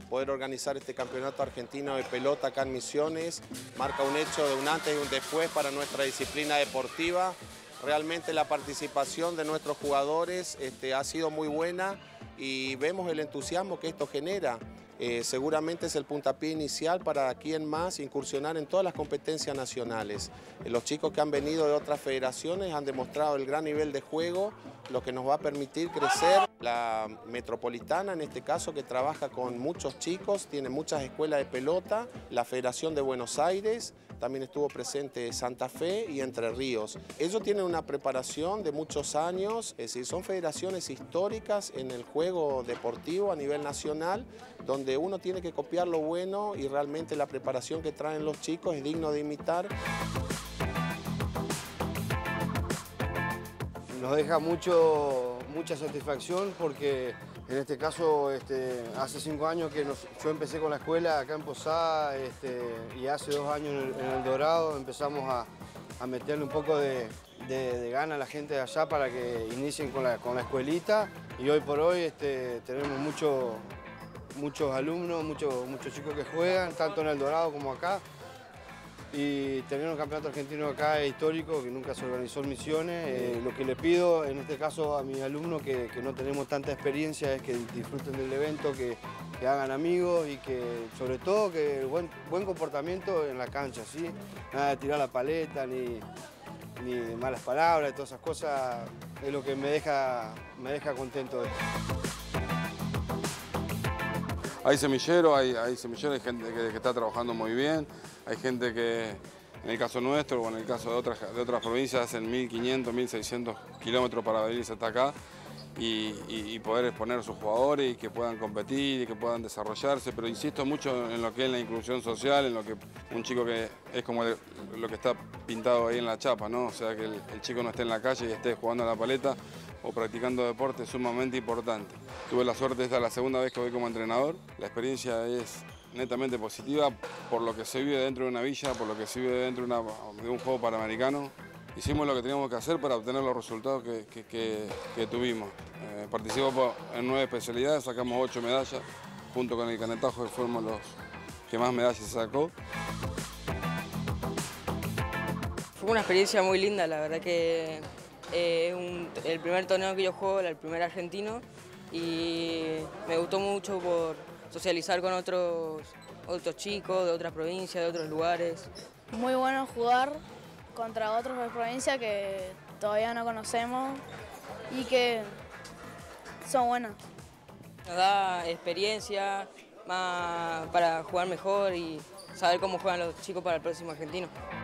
poder organizar este campeonato argentino de pelota acá en Misiones marca un hecho de un antes y un después para nuestra disciplina deportiva. Realmente la participación de nuestros jugadores ha sido muy buena y vemos el entusiasmo que esto genera. Seguramente es el puntapié inicial para aquí en más incursionar en todas las competencias nacionales. Los chicos que han venido de otras federaciones han demostrado el gran nivel de juego, lo que nos va a permitir crecer. La Metropolitana, en este caso, que trabaja con muchos chicos, tiene muchas escuelas de pelota, la Federación de Buenos Aires, también estuvo presente Santa Fe y Entre Ríos. Ellos tienen una preparación de muchos años, es decir, son federaciones históricas en el juego deportivo a nivel nacional, donde uno tiene que copiar lo bueno y realmente la preparación que traen los chicos es digno de imitar. Nos deja mucha satisfacción porque en este caso hace 5 años que yo empecé con la escuela acá en Posada y hace 2 años en el Dorado empezamos a meterle un poco de gana a la gente de allá para que inicien con la escuelita y hoy por hoy tenemos muchos alumnos, muchos chicos que juegan, tanto en el Dorado como acá. Y tener un campeonato argentino acá es histórico, que nunca se organizó en Misiones. Lo que le pido, en este caso a mis alumnos, que no tenemos tanta experiencia, es que disfruten del evento, que hagan amigos y que, sobre todo, que buen comportamiento en la cancha, ¿sí? Nada de tirar la paleta, ni de malas palabras, todas esas cosas, es lo que me deja contento. Hay semilleros, hay gente que está trabajando muy bien, hay gente que, en el caso nuestro o en el caso de otras provincias, hacen 1.500, 1.600 kilómetros para venirse hasta acá y poder exponer a sus jugadores y que puedan competir y que puedan desarrollarse, pero insisto mucho en lo que es la inclusión social, en lo que un chico que es como lo que está pintado ahí en la chapa, ¿no? O sea, que el chico no esté en la calle y esté jugando a la paleta o practicando deporte es sumamente importante. Tuve la suerte, esta es la segunda vez que voy como entrenador. La experiencia es netamente positiva por lo que se vive dentro de una villa, por lo que se vive dentro de un juego panamericano. Hicimos lo que teníamos que hacer para obtener los resultados que tuvimos. Participamos en 9 especialidades, sacamos 8 medallas, junto con el canetajo que fuimos los que más medallas sacó. Fue una experiencia muy linda, la verdad que es el primer torneo que yo juego, el primer argentino, y me gustó mucho por socializar con otros chicos de otras provincias, de otros lugares. Muy bueno jugar contra otros de provincia que todavía no conocemos y que son buenos. Nos da experiencia para jugar mejor y saber cómo juegan los chicos para el próximo argentino.